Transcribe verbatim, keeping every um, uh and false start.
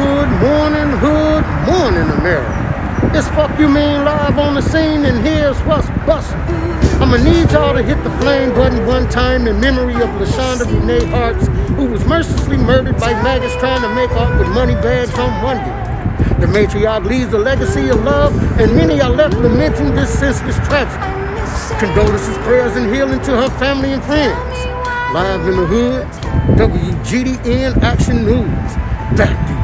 Good morning, hood morning, America. It's Fuck You Mean live on the scene, and here's what's bustin'. I'ma need y'all to hit the flame button one time in memory of Lashonda Hearts, who was mercilessly murdered by maggots trying to make off with money bags on Monday. The matriarch leaves a legacy of love, and many are left lamenting this senseless tragedy. Condolences, prayers, and healing to her family and friends. Live in the hood, W G D N Action News. Back to you.